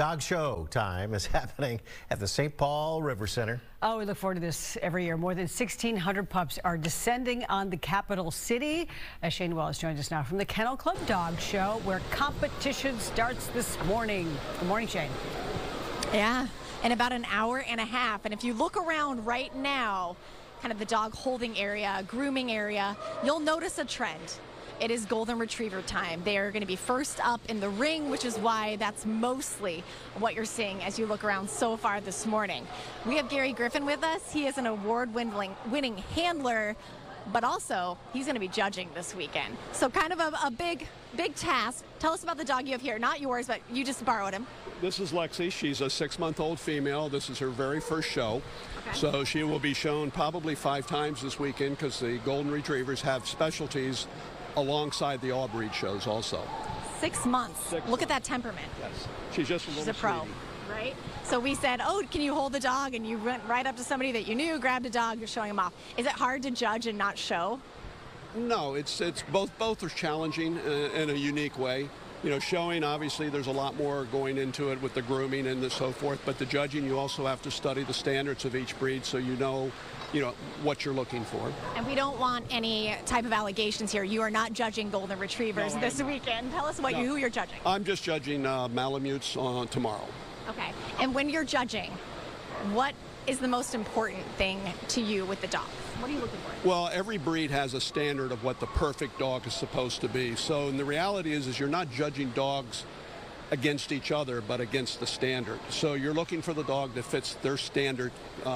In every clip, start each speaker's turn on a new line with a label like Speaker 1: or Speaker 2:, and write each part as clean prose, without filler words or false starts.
Speaker 1: Dog show time is happening at the St. Paul River Center.
Speaker 2: Oh, we look forward to this every year. More than 1,600 pups are descending on the capital city. As Shane Wallace joins us now from the Kennel Club Dog Show, where competition starts this morning. Good morning, Shane.
Speaker 3: Yeah, in about an hour and a half. And if you look around right now, kind of the dog holding area, grooming area, you'll notice a trend. It is golden retriever time. They are going to be first up in the ring, which is why that's mostly what you're seeing as you look around so far this morning. We have Gary Griffin with us. He is an award-winning handler, but also he's going to be judging this weekend. So kind of a big task. Tell us about the dog you have here. Not yours, but you just borrowed him.
Speaker 4: This is Lexi. She's a 6-month-old female. This is her very first show.
Speaker 3: Okay.
Speaker 4: So she will be shown probably 5 times this weekend because the golden retrievers have specialties alongside the all breed shows also.
Speaker 3: 6 months. Look at that temperament.
Speaker 4: Yes. She's just a little
Speaker 3: She's a pro,
Speaker 4: sweetie.
Speaker 3: right? So we said, oh, can you hold the dog? And you went right up to somebody that you knew, grabbed a dog, you're showing him off. Is it hard to judge and not show?
Speaker 4: No, it's both are challenging in a unique way. You know, showing, obviously, there's a lot more going into it with the grooming and so forth, but the judging, you also have to study the standards of each breed so you know what you're looking for.
Speaker 3: And we don't want any type of allegations here. You are not judging golden retrievers this weekend. Tell us who you're judging.
Speaker 4: I'm just judging Malamutes tomorrow.
Speaker 3: Okay. And when you're judging, what is the most important thing to you with the dog? What are you looking for?
Speaker 4: Well, every breed has a standard of what the perfect dog is supposed to be. So, and the reality is you're not judging dogs against each other, but against the standard. So you're looking for the dog that fits their standard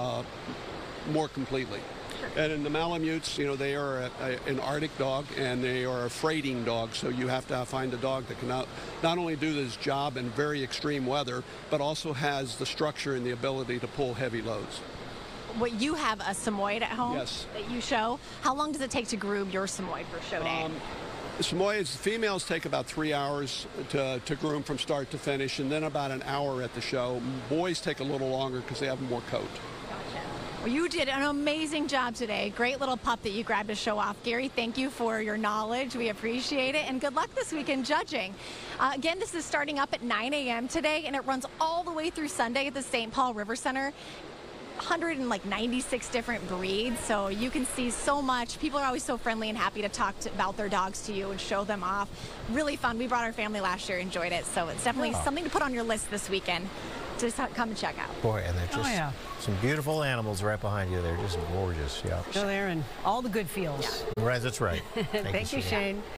Speaker 4: more completely.
Speaker 3: Sure.
Speaker 4: And in the Malamutes, you know, they are an Arctic dog and they are a freighting dog. So you have to find a dog that can not only do this job in very extreme weather, but also has the structure and the ability to pull heavy loads.
Speaker 3: What, you have a Samoyed at home?
Speaker 4: Yes.
Speaker 3: That you show. How long does it take to groom your Samoyed for show day?
Speaker 4: Samoyeds, females take about 3 hours to groom from start to finish, and then about an hour at the show. Boys take a little longer because they have more coat.
Speaker 3: Gotcha. Well, you did an amazing job today. Great little pup that you grabbed to show off. Gary, thank you for your knowledge. We appreciate it, and good luck this weekend judging. Again, this is starting up at 9 a.m. today, and it runs all the way through Sunday at the St. Paul River Center. 196 different breeds, so you can see so much. People are always so friendly and happy to talk about their dogs to you and show them off. Really fun. We brought our family last year, enjoyed it, so it's definitely something to put on your list this weekend to come and check out.
Speaker 1: Boy, and they're just some beautiful animals right behind you. They're just gorgeous. Yeah.
Speaker 2: Go there and all the good feels.
Speaker 1: Yeah. Right, that's right.
Speaker 2: Thank you, Shane.